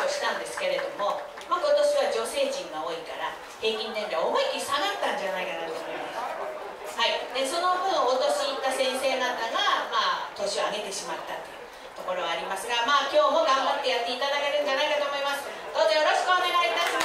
をしたんですけれども、今年は女性陣が多いから平均年齢思いっきり下がったんじゃないかなと思います。はい、でその分お年いった先生方が年を上げてしまったというところはありますが、今日も頑張ってやっていただけるんじゃないかと思います。どうぞよろしくお願いいたします。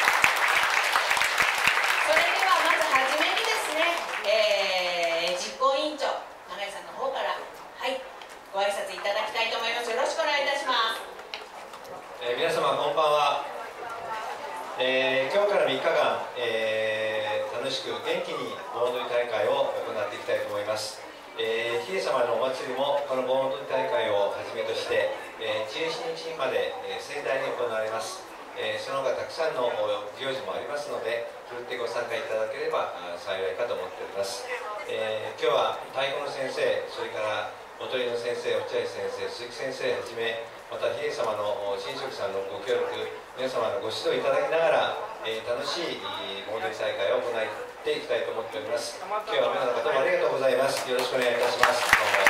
それではまずはじめにですね、実行委員長永井さんの方からご挨拶いただきたいと思います。よろしくお願いいたします。 皆様こんばんは。今日から3日間、楽しく元気に盆踊り大会を行っていきたいと思います。比叡様のお祭りもこの盆踊り大会をはじめとして、17日まで、盛大に行われます。その他たくさんの行事もありますので、ふるってご参加いただければ幸いかと思っております。今日は太鼓の先生、それから踊りの先生、落合先生、鈴木先生はじめ、また比叡様の神職さんのご協力、皆様のご指導いただきながら、楽しい盆踊り大会を行っていきたいと思っております。今日は皆様どうもありがとうございます。よろしくお願いいたします。どうも。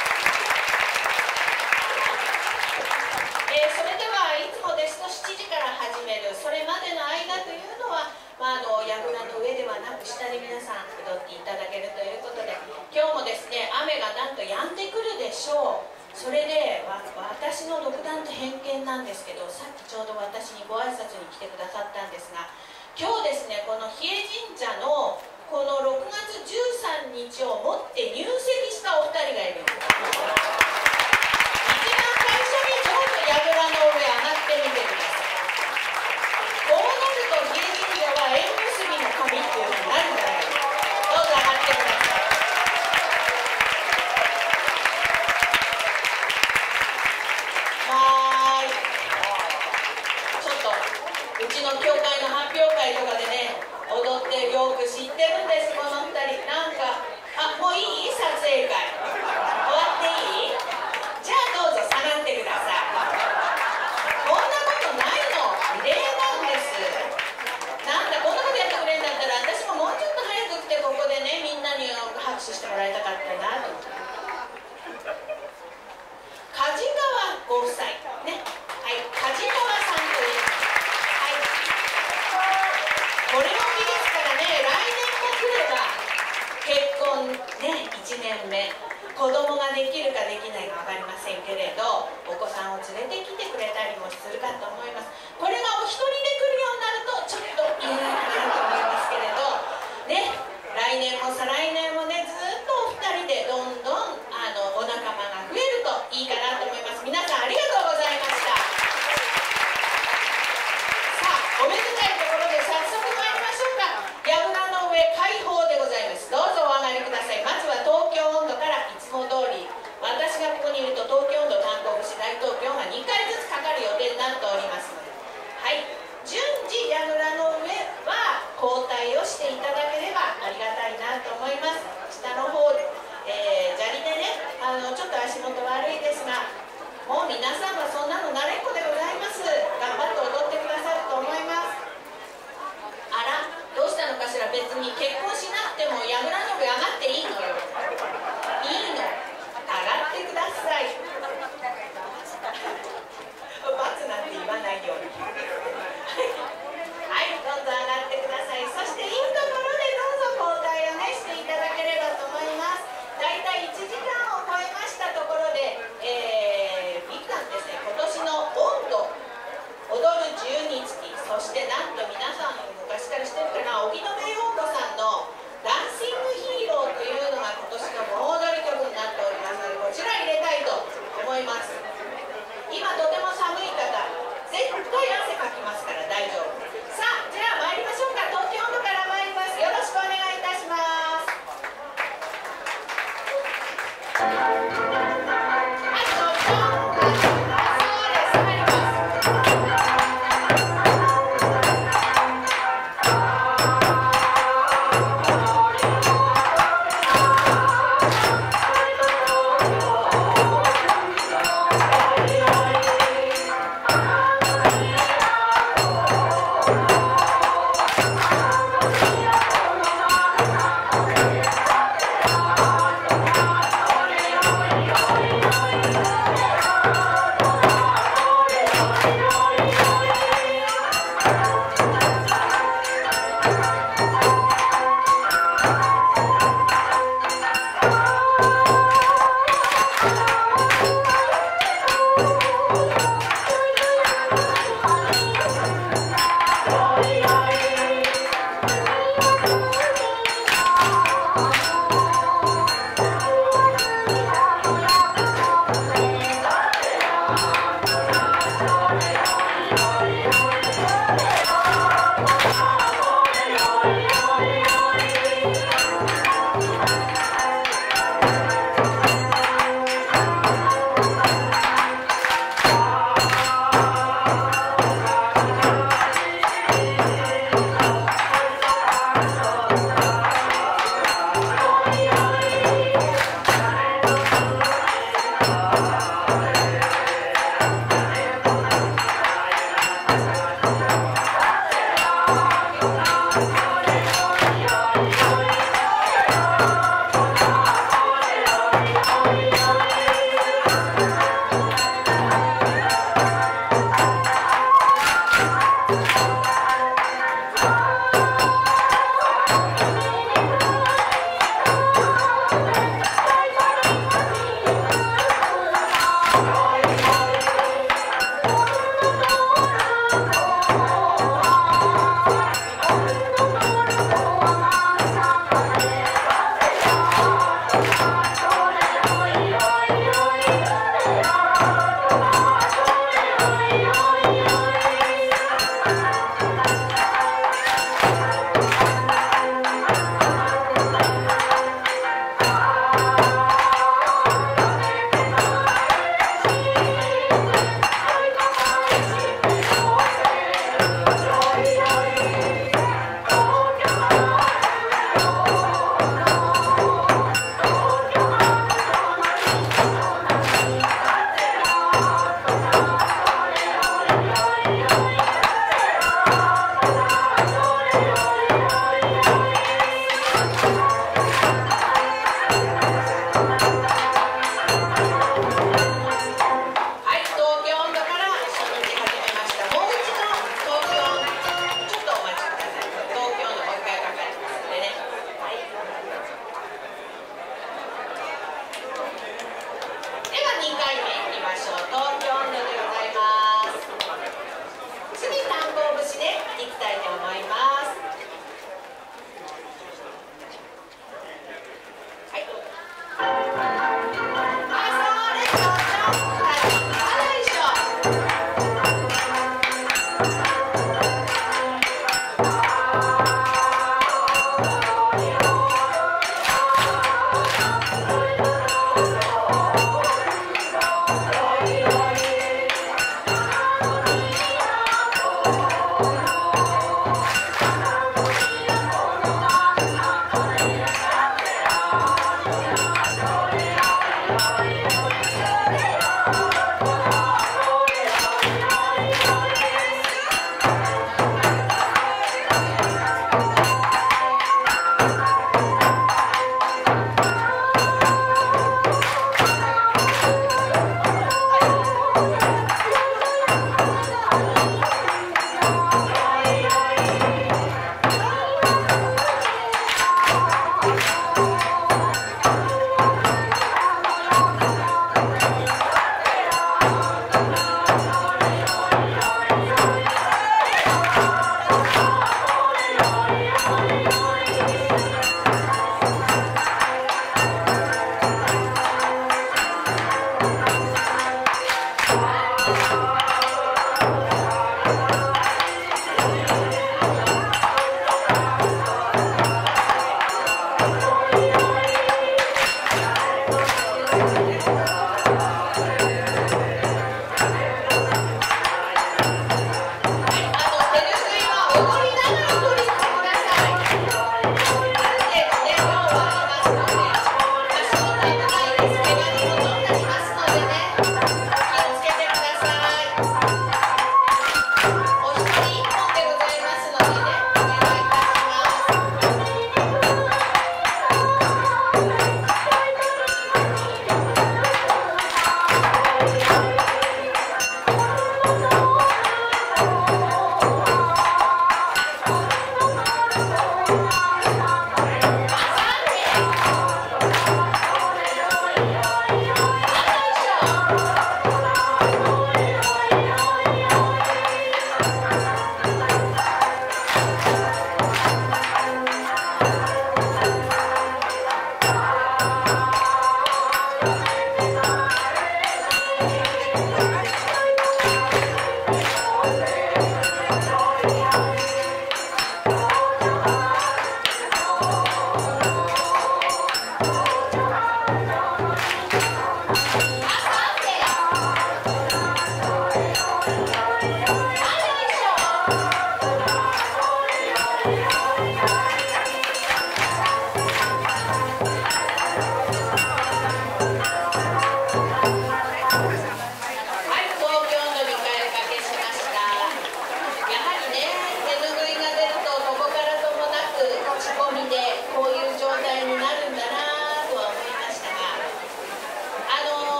それではいつもですと7時から始める、それまでの間というのは、櫓の上ではなく下で皆さん踊っていただけるということで、今日もですね雨がなんと止んでくるでしょう。それで私の独断と偏見なんですけど、さっきちょうど私にご挨拶に来てくださったんですが、今日ですねこの比叡神社のこの6月13日をもって入籍したお二人がいるんです。一番最初にちょっと櫓の上上がってみてください。こうなると比叡神社は縁結びの神っていうふうになるんじゃないですか。どうぞ上がってください。ちょっとうちの教会の発表会とかでね踊ってよく知ってるんです、この2人。なんかもういい撮影会終わっていい？じゃあどうぞ下がってください。こんなことないの、異例なんです。なんだこんなことやってくれるんだったら、私ももうちょっと早く来てここでねみんなに拍手してもらいたかったなと思って。梶川ご夫妻ね、梶川さんという、これを見ですからね、来年も来れば結婚ね1年目、子供ができるかできないか分かりませんけれど、お子さんを連れてきてくれたりもするかと思います。これがお一人で来るようになるとちょっと言えないかなと思いますけれどね、来年も再来年もねずっとお二人でどんどんお仲間が増えるといいかなと思います。皆さんありがとうございました。さあおめでたいところで早速参りましょうか。櫓の上開放でございます。どうぞお上がりください。まずは東京音頭からいつも通り、私がここにいると東京音頭炭鉱節大東京が2回ずつかかる予定になっております。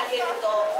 げると